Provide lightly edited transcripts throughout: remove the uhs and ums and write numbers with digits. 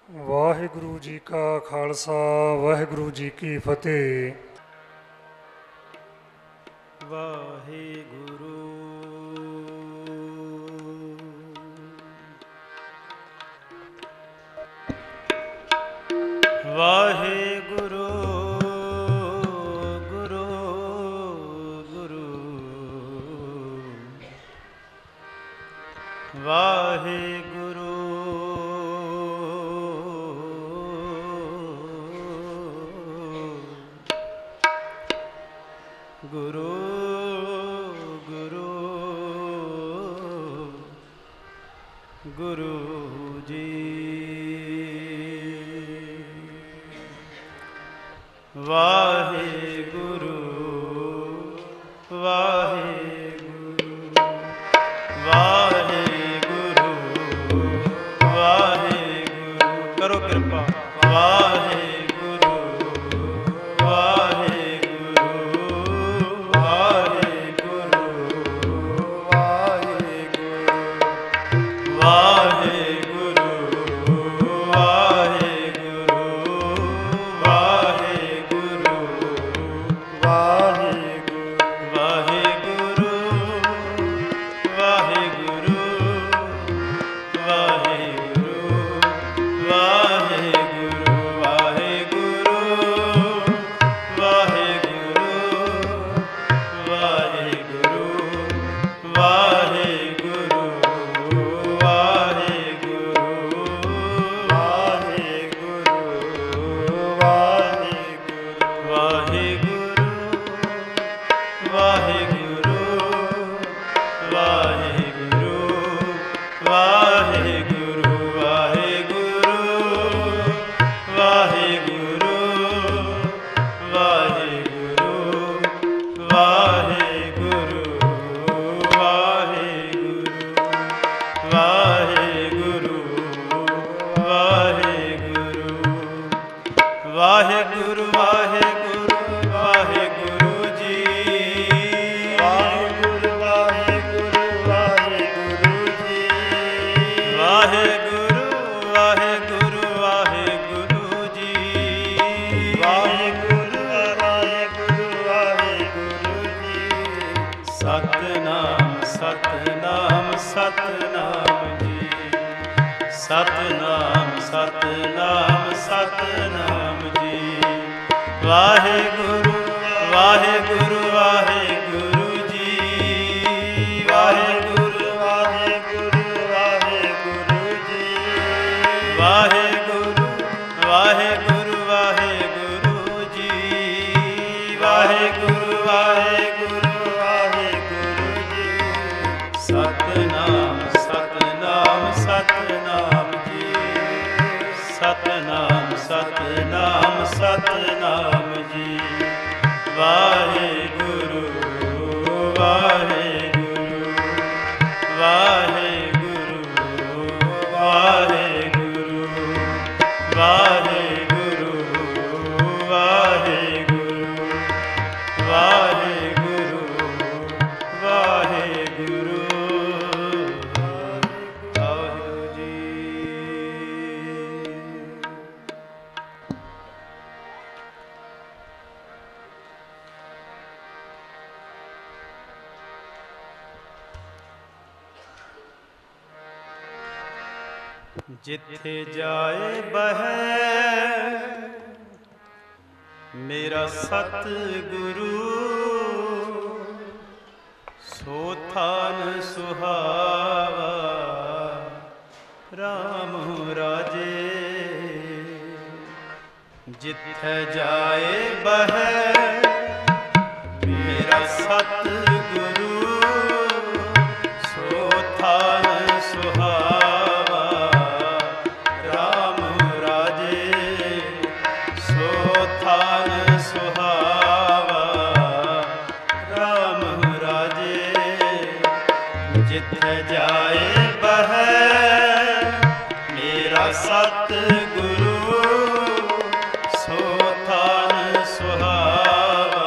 ਵਾਹਿਗੁਰੂ ਜੀ ਕਾ ਖਾਲਸਾ ਵਾਹਿਗੁਰੂ ਜੀ ਕੀ ਫਤਿਹ। ਵਾਹਿਗੁਰੂ ਵਾਹਿਗੁਰੂ ਗੁਰੂ ਗੁਰੂ ਵਾਹਿਗੁਰੂ ਗੁਰੂ ਗੁਰੂ ਗੁਰੂ ਜੀ ਵਾਹਿਗੁਰੂ ਵਾਹਿਗੁਰੂ ਵਾਹਿਗੁਰੂ ਵਾਹਿਗੁਰੂ ਕਰੋ ਕਿਰਪਾ ਵਾਹਿਗੁਰੂ ਵਾਹਿਗੁਰੂ ਵਾਹਿਗੁਰੂ ਵਾਹਿਗੁਰੂ ਜੀ ਵਾਹਿਗੁਰੂ ਵਾਹਿਗੁਰੂ ਵਾਹਿਗੁਰੂ ਜੀ ਵਾਹਿਗੁਰੂ ਵਾਹਿਗੁਰੂ ਵਾਹਿਗੁਰੂ ਜੀ ਵਾਹਿਗੁਰੂ ਵਾਹਿਗੁਰੂ ਵਾਹਿਗੁਰੂ ਜੀ ਸਤਿਨਾਮ ਸਤਿਨਾਮ ਸਤਿਨਾਮ ਜੀ ਸਤਿਨਾਮ ਸਤਿਨਾਮ ਸਤਿਨਾਮ ਜੀ ਵਾਹਿਗੁਰੂ ਵਾਹਿਗੁਰੂ ਵਾਹਿਗੁਰੂ ਜੀ ਵਾਹਿਗੁਰੂ ਵਾਹਿਗੁਰੂ ਵਾਹਿਗੁਰੂ ਜੀ ਵਾਹਿਗੁਰੂ ਵਾਹਿਗੁਰੂ ਵਾਹਿਗੁਰੂ ਜੀ ਵਾਹਿਗੁਰੂ ਵਾਹਿਗੁਰੂ ਵਾਹਿਗੁਰੂ ਜੀ ਸਤਿਨਾਮ ਸਤਿਨਾਮ ਸਤਿਨਾਮ ਜੀ ਸਤਿਨਾਮ ਸਤਿਨਾਮ ਸਤਿਨਾਮ ਜੀ ਵਾਹਿਗੁਰੂ ਵਾਹਿਗੁਰੂ ਵਾਹਿਗੁਰੂ ਵਾਹਿਗੁਰੂ ਵਾਹਿਗੁਰੂ ਵਾਹਿਗੁਰੂ ਵਾਹਿਗੁਰੂ ਵਾਹਿਗੁਰੂ ਵਾਹਿਗੁਰੂ ਜੀ। ਜਿੱਥੇ ਜਾਏ ਬਹਿ ਮੇਰਾ ਸਤਿਗੁਰੂ ਸੋ ਥਾਨ ਸੁਹਾਵਾ ਰਾਮ ਰਾਜੇ ਜਿੱਥੇ ਜਾਏ ਬਹਿ ਮੇਰਾ ਸਤਿਗੁਰੂ ਸੋ ਥਾਨ ਸੁਹਾਵਾ ਸਤਿਗੁਰੂ ਸੋ ਥਾਨ ਸੁਹਾਵਾ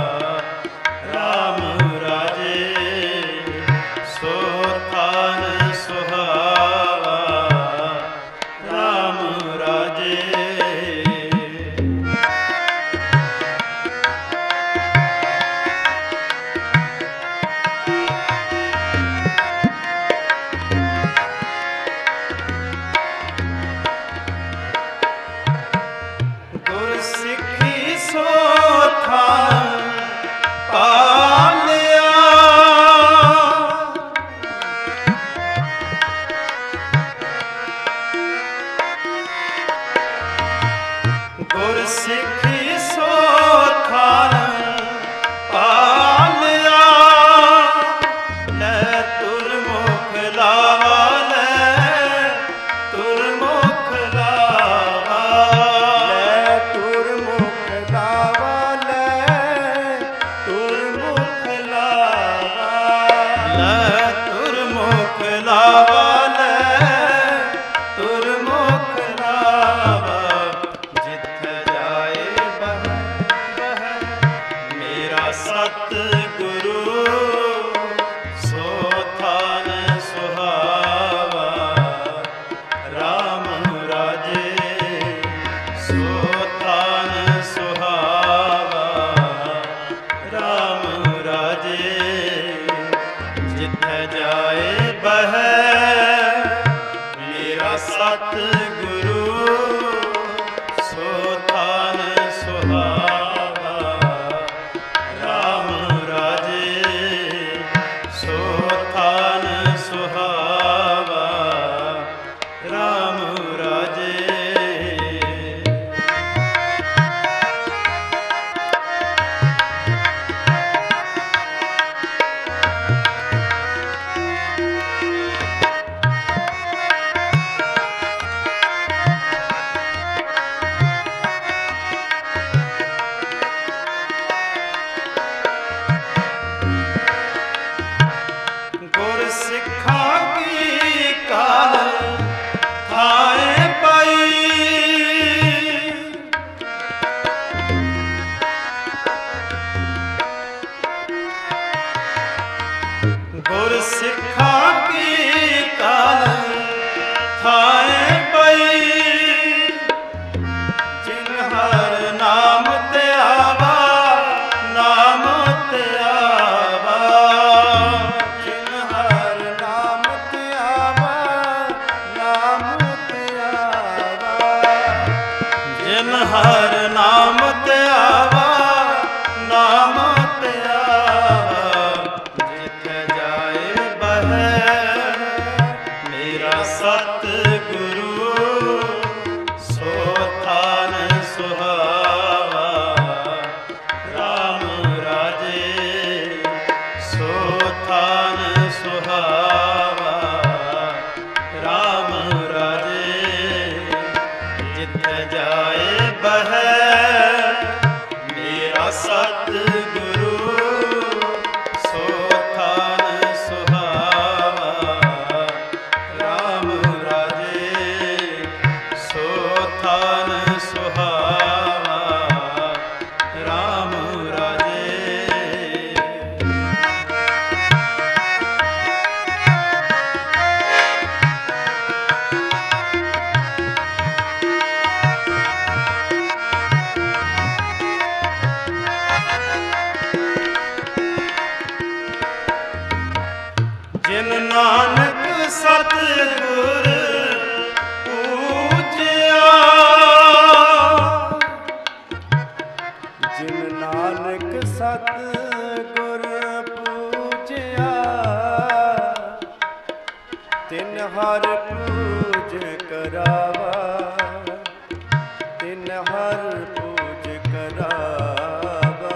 ਰਾਮ ਰਾਜੇ ਸੋ ਥਾਨ ਸੁਹਾਵਾ ਰਾਮ ਰਾਜੇ ਗੁਰ ਸਿੱਖੀ ਸੋ ਥਾਨ ਪਾਲਿਆ, ਲੈ ਤੁਰ ਮੁਖ ਲਾਵਾ, ਲੈ ਤੁਰ ਮੁਖ ਲਾਵਾ, ਲੈ ਤੁਰ ਮੁਖ ਲਾਵਾ, ਲੈ ਤੁਰ ਮੁਖ ਲਾਵਾ, ਲੈ ਤੁਰ ਮੁਖ ਲਾਵਾ, ਲੈ ਤੁਰ ਮੁਖ ਲਾਵਾ, ਜਿੱਥੇ ਜਾਏ ਬਹਿ ਮੇਰਾ ਸਤ ਗੁਰੂ, ਸੋ ਥਾਨ ਸੁਹਾਵਾ, ਰਾਮ ਰਾਜੇ ਸੋ ਥਾਨ ਸੁਹਾਵਾ, ਰਾਮ ਰਾਜੇ ਜਿੱਥੇ ਜਾਏ ਬਹਿ ਮੇਰਾ ਸਤ ਗੁਰੂ, ਸੋ ਥਾਨ ਸੁਹਾਵਾ, ਰਾਮ ਰਾਜੇ ਸੋ ਥਾਨ ਸੁਹਾਵਾ, ਰਾਮ ਰਾਜੇ। ਗੁਰ ਸਿੱਖਾਂ ਕੀ ਕਾਲ ਥਾਏ ਪਈ, ਗੁਰ ਸਿੱਖਾਂ ਕੀ ਕਾਲ ਥਾਏ ਪਈ, ਜਿਨ ਹਰ ਨਾਮ ਤੇ ਆਵਾ, ਨਾਮ ਤੇ ਆਵਾ, ਜਿਨ ਹਰ ਨਾਮ ਤੇ ਆਵਾ, ਨਾਮ ਤੇ ਆਵਾ, ਜਿਨ ਹਰ ਨਾਮ ਤੇ ਆਵਾ, ਨਾਮ ਤੇ ਆਵਾ, ਜਿੱਥੇ ਜਾਏ ਬਹਿ ਮੇਰਾ ਸਤ ਗੁਰੂ, ਸੋ ਥਾਨ ਸੁਹਾਵਾ, ਰਾਮ ਰਾਜੇ ਸੋ ਥਾਨ ਸੁਹਾਵਾ, ਰਾਮ ਰਾਜੇ ਜਿੱਥੇ ਜਾਏ ਬਹਿ ਮੇਰਾ ਸਤ ਗੁਰੂ, ਸੋ ਥਾਨ ਸੁਹਾਵਾ, ਰਾਮ ਰਾਜੇ ਸੋ ਥਾਨ ਸੁਹਾਵਾ, ਰਾਮ ਰਾਜੇ। ਜਿਨ ਨਾਨਕ ਸਤਿਗੁਰ ਪੂਜਿਆ, ਜਿਨ ਨਾਨਕ ਸਤ ਗੁਰ ਪੂਜਿਆ, ਤਿਨ ਹਰ ਪੂਜ ਕਰਾਵਾ, ਤਿਨ ਹਰ ਪੂਜ ਕਰਾਵਾ,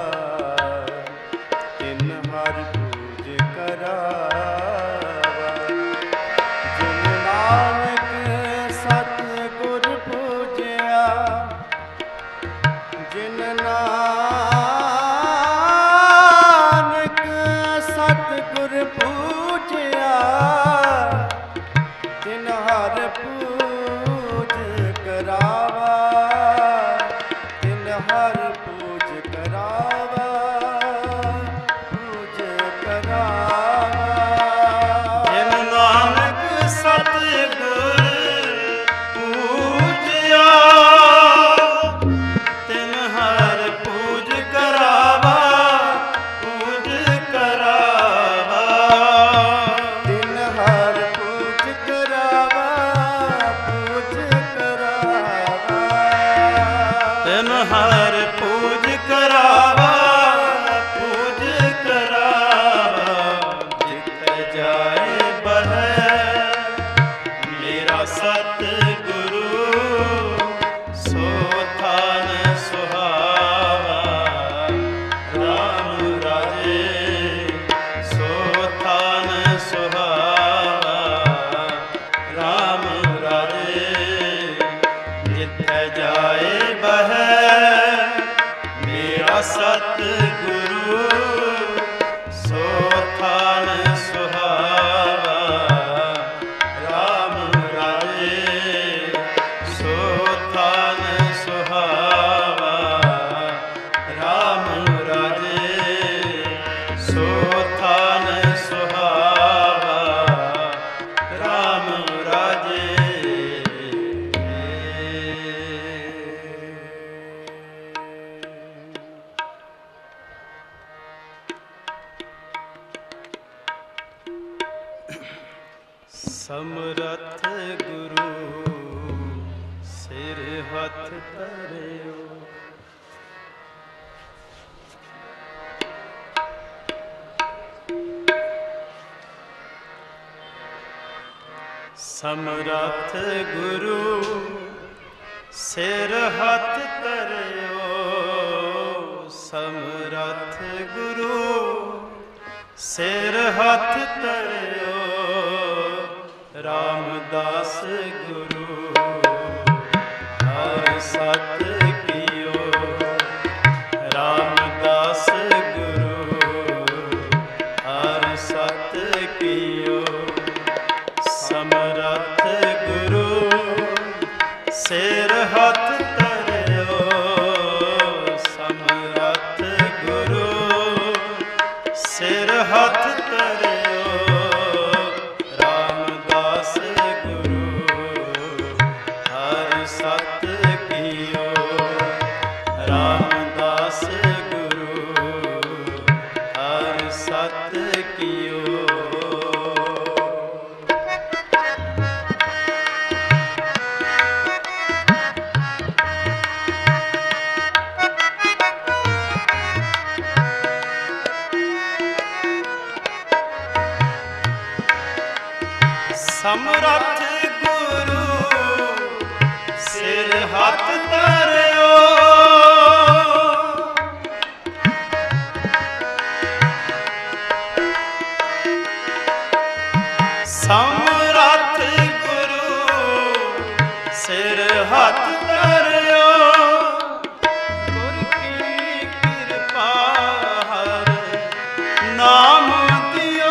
ਤਿਨ ਹਰ ਪੂਜ ਕਰਾਵਾ, ਜਿਨ ਨਾਨਕ ਸਤ ਗੁਰ ਪੂਜਿਆ, ਜਿਨ ਨਾਨਕ ਸਤ ਗੁਰ ਪੂਜਿਆ, ਤਿਨ ਹਰ ਪੂਜ ਕਰਾਵਾ, ਤਿਨ ਹਰ ਪੂਜ ਕਰਾਵਾ, ਪੂਜ ਕਰਾਵਾ, ਜਿਨ ਨਾਨਕ ਸਤਿਗੁਰ ਪੂਜਿਆ, ਤਿਨ ਹਰ ਪੂਜ ਕਰਾਵਾ, ਪੂਜ ਕਰਾਵਾ, ਤਿਨ ਹਰ ਪੂਜ ਕਰਾਵਾ, ਪੂਜ ਕਰਾਵਾ, ਤਿਨ ਹਰ ਪੂਜ ਕਰਾਵਾ, ਪੂਜ ਕਰਾਵਾ, ਜਿੱਥੇ ਜਾਏ ਬਹਿ ਮੇਰਾ ਸਤ ਗੁਰੂ, ਸੋ ਥਾਨ ਜਾਏ ਬਹਿ ਮੇਰਾ ਸਤਿਗੁਰੂ ਸੋ ਥਾਨ ਸੁਹਾਵਾ ਰਾਮ ਰਾਜੇ ਸੋ ਥਾਨ ਸੁਹਾਵਾ ਰਾਮ ਰਾਜੇ ਸੋ ਥਾਨ ਸੁਹਾਵਾ ਰਾਮ ਰਾਜੇ ਸਮਰੱਥ ਗੁਰੂ ਸਿਰ ਹੱਥ ਧਰਿਓ ਸਮਰੱਥ ਗੁਰੂ ਸਿਰ ਹੱਥ ਧਰਿਓ ਸਮਰੱਥ ਗੁਰੂ ਸਿਰ ਹੱਥ ਧਰਿਓ ਰਾਮਦਾਸ ਗੁਰੂ ਹਰਿ ਸਤ ਕੀਓ ਰਾਮਦਾਸ ਗੁਰੂ ਹਰਿ ਸਤ ਕੀਓ ਸਮਰੱਥ ਗੁਰੂ ਸਿਰ ਹੱਥ ਧਰਿਓ ਸਮਰੱਥ ਗੁਰੂ ਸਿਰ ਹੱਥ ਧਰਿਓ ਰਾਮਦਾਸ ਗੁਰੂ ਹਰਿ ਸਤ ਕੀਓ ਰਾਮਦਾਸ ਗੁਰੂ ਹਰਿ ਸਤ ਕੀਓ ਸਮਰੱਥ ਗੁਰੂ ਸਿਰ ਹੱਥ ਧਰਿਓ ਸਮਰੱਥ ਗੁਰੂ ਸਿਰ ਹੱਥ ਧਰਿਓ ਗੁਰ ਕੀ ਕਿਰਪਾ ਹਰ ਨਾਮ ਦਿਓ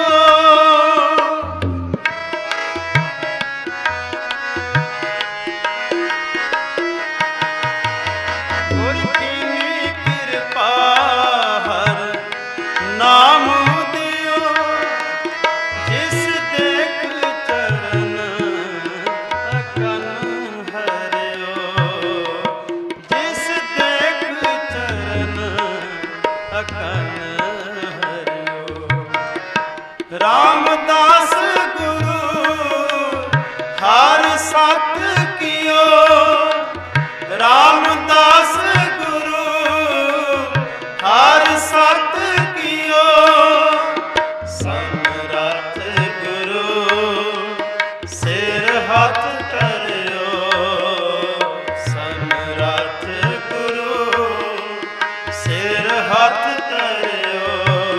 ਗੁਰ ਕੀ ਕਿਰਪਾ ਹਰ ਨਾਮ ਦਿਓ ਜਿਸ ਦੇਖ ਚਰਨ ਅਕਨ ਹਰਿਓ ਜਿਸ ਦੇਖ ਚਰਨ ਅਕਨ ਹਰਿਓ ਰਾਮਦਾਸ ਗੁਰੂ ਹਰਿ ਸਤ ਕੀਓ ਰਾਮਦਾਸ ਗੁਰੂ ਹਰਿ ਸਤ ਕੀਓ ਸਮਰੱਥ ਗੁਰੂ ਸਿਰ ਹੱਥ ਧਰਿਓ ਸਮਰੱਥ ਗੁਰੂ ਸਿਰ ਹੱਥ ਧਰਿਓ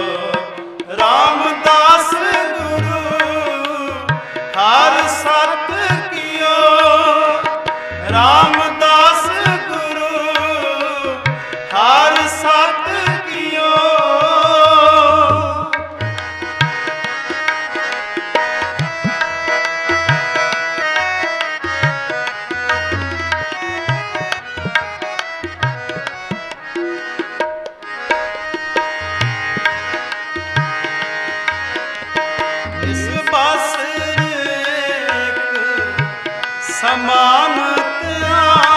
ਰਾਮਦਾਸ ਗੁਰੂ ਹਰਿ ਸਤ ਕੀਓ ਰਾਮਦਾਸ ਗੁਰੂ ਹਰਿ ਸਤ ਕੀਓ ਇਸ ਬਾਸਰ ਇੱਕ ਸਮਾਨ ਧਿਆਨ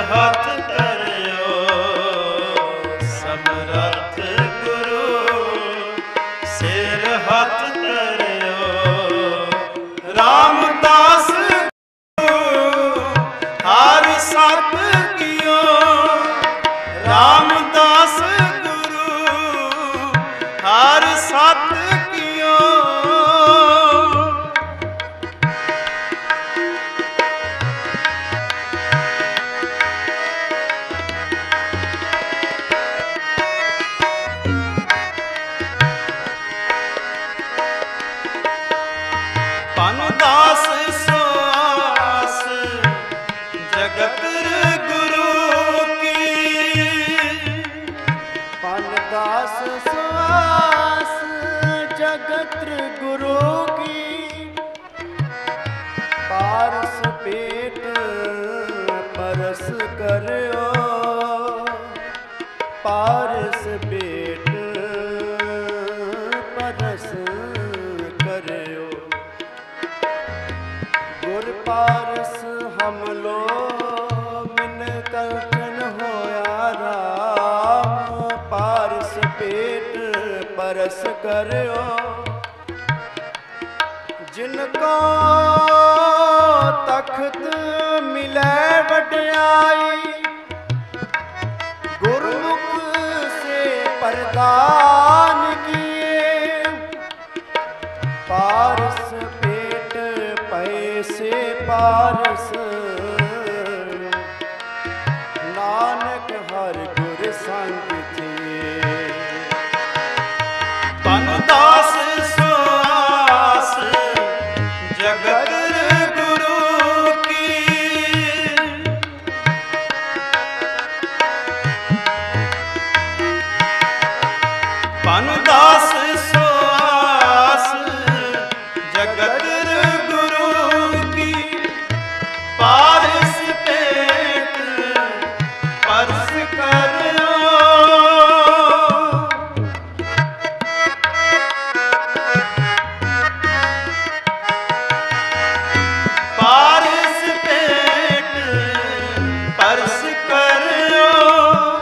ਹੱਥ ਧਰਿਓ ਸਮਰੱਥ ਗੁਰੂ ਸਿਰ ਹੱਥ ਧਰਿਓ ਰਾਮਦਾਸ ਗੁਰੂ ਹਰ ਸਤ ਕੀਓ ਰਾਮਦਾਸ ਗੁਰੂ ਹਰ ਸਤ ਕੀਓ ਪਨਦਾਸ ਸੁਆਸ ਜਗਤ ਗੁਰੂ ਕੀ ਪਨਦਾਸ ਸੁਆਸ ਜਗਤ ਗੁਰੂ ਕੀ ਪਾਰਸ ਪੇਟ ਪਰਸ ਕਰਿਓ ਪਾਰਸ ਪੇਟ ਪਰਸ ਕਰਿਓ ਗੁਰ ਪਾਰਸ ਹਮ ਲੋ ਮਿਨ ਕਲਚਨ ਹੋਇਆ ਰਾਮ ਪਾਰਸ ਪੇਟ ਪਰਸ ਕਰਿਓ ਜਿਨ ਕੋ ਤਖਤ ਮਿਲੈ ਵਡਿਆਈ ਗੁਰਮੁਖ ਸੇ ਪ੍ਰਦਾਨ ਕੀਏ ਪਾਰਸ ਪੇਟ ਪੈਸੇ ਪਾਰਸ ਨਾਨਕ ਹਰ ਗੁਰ ਸੰਗ ਥੀਏ ਪਨਦਾਸ ਸੁਆਸ ਜਗਤ ਗੁਰੂ ਕੀ ਪਨਦਾਸ ਸੁਆਸ ਜਗਤ ਗੁਰੂ ਕੀ ਪਾਰਸ ਪੇਟ ਪਰਸ ਕਰਿਓ ਪਾਰਸ ਪੇਟ ਪਰਸ ਕਰਿਓ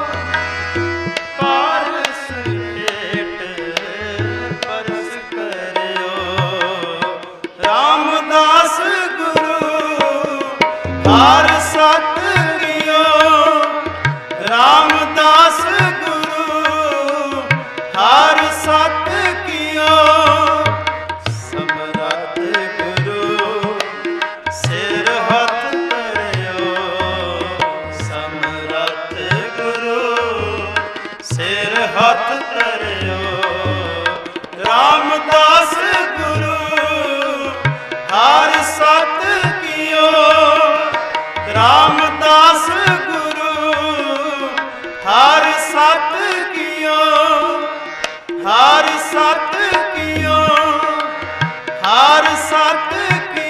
ਪਾਰਸ ਪੇਟ ਪਰਸ ਕਰਿਓ ਰਾਮਦਾਸ ਗੁਰੂ ਹਰ ਸਤ ਕੀਓ ਰਾਮਦਾਸ ਗੁਰੂ ਹਰ ਸਤ ਕੀਓ ਸਮਰੱਥ ਗੁਰੂ ਸਿਰ ਹੱਥ ਧਰਿਓ ਸਮਰੱਥ ਗੁਰੂ ਸਿਰ ਹੱਥ ਧਰਿਓ ਰਾਮਦਾਸ ਗੁਰੂ ਹਰ ਸਤ ਕੀਓ ਰਾਮਦਾਸ ਗੁਰੂ ਹਰ ਸਤ ਕੀਓ ਹਰ ਸਤ ਕੀਓ ਹਰ ਸਤ ਕੀਓ